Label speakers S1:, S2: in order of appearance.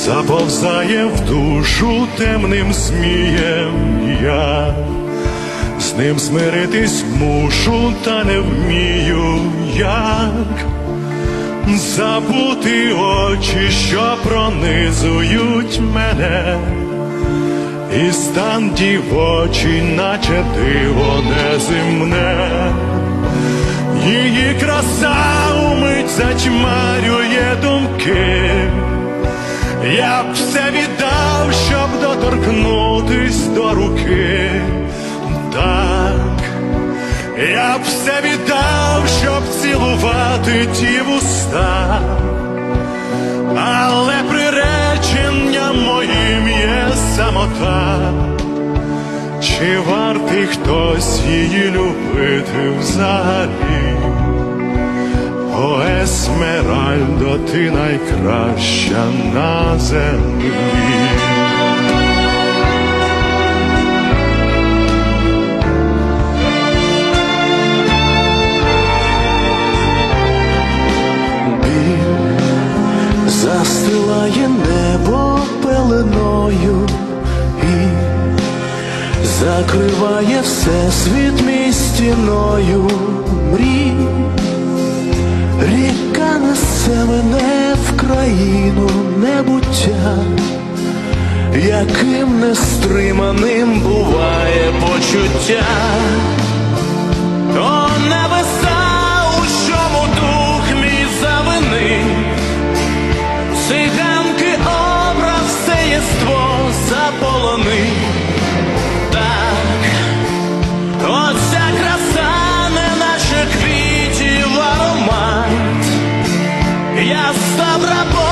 S1: заповзає в душу темним змієм я. З ним змиритись мушу, та не вмію як. Забути очі, що пронизують мене, і стан дівочий, наче диво неземне. Її краса умить затьмарює думки. Я б все віддав, щоб доторкнутись до руки. Так, я б все віддав, щоб цілувати ті вуста, але приреченням моїм є самота. Чи вартий хтось її любити взагалі? О, Есмеральдо, ти найкраща на землі.
S2: Застилає небо пеленою і закриває всесвіт мій стіною мрій. Ріка несе мене в країну небуття, яким нестриманим буває почуття. О, небеса, у чому дух мій завинив, циганки образ все єство заполонив. Так, оця краса, неначе квітів аромат. Я став рабом